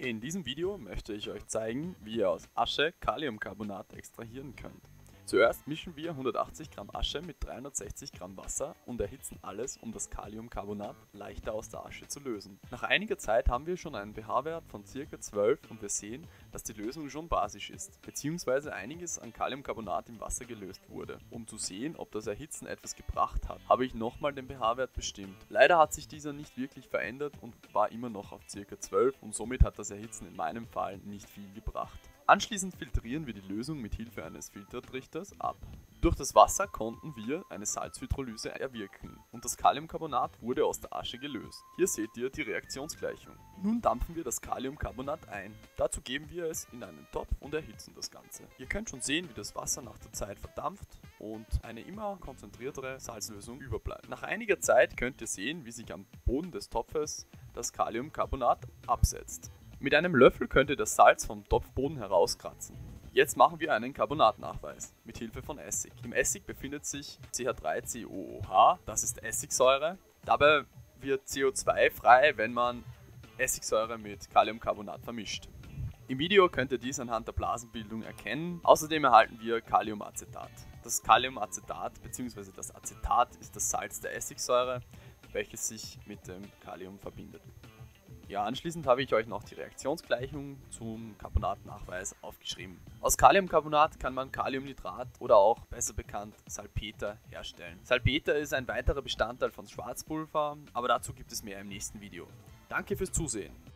In diesem Video möchte ich euch zeigen, wie ihr aus Asche Kaliumcarbonat extrahieren könnt. Zuerst mischen wir 180 Gramm Asche mit 360 Gramm Wasser und erhitzen alles, um das Kaliumcarbonat leichter aus der Asche zu lösen. Nach einiger Zeit haben wir schon einen pH-Wert von ca. 12 und wir sehen, dass die Lösung schon basisch ist, bzw. einiges an Kaliumcarbonat im Wasser gelöst wurde. Um zu sehen, ob das Erhitzen etwas gebracht hat, habe ich nochmal den pH-Wert bestimmt. Leider hat sich dieser nicht wirklich verändert und war immer noch auf ca. 12 und somit hat das Erhitzen in meinem Fall nicht viel gebracht. Anschließend filtrieren wir die Lösung mit Hilfe eines Filtertrichters ab. Durch das Wasser konnten wir eine Salzhydrolyse erwirken und das Kaliumcarbonat wurde aus der Asche gelöst. Hier seht ihr die Reaktionsgleichung. Nun dampfen wir das Kaliumcarbonat ein. Dazu geben wir es in einen Topf und erhitzen das Ganze. Ihr könnt schon sehen, wie das Wasser nach der Zeit verdampft und eine immer konzentriertere Salzlösung überbleibt. Nach einiger Zeit könnt ihr sehen, wie sich am Boden des Topfes das Kaliumcarbonat absetzt. Mit einem Löffel könnt ihr das Salz vom Topfboden herauskratzen. Jetzt machen wir einen Carbonatnachweis mit Hilfe von Essig. Im Essig befindet sich CH3COOH, das ist Essigsäure. Dabei wird CO2 frei, wenn man Essigsäure mit Kaliumcarbonat vermischt. Im Video könnt ihr dies anhand der Blasenbildung erkennen. Außerdem erhalten wir Kaliumacetat. Das Kaliumacetat bzw. das Acetat ist das Salz der Essigsäure, welches sich mit dem Kalium verbindet. Ja, anschließend habe ich euch noch die Reaktionsgleichung zum Carbonatnachweis aufgeschrieben. Aus Kaliumcarbonat kann man Kaliumnitrat oder auch besser bekannt Salpeter herstellen. Salpeter ist ein weiterer Bestandteil von Schwarzpulver, aber dazu gibt es mehr im nächsten Video. Danke fürs Zusehen.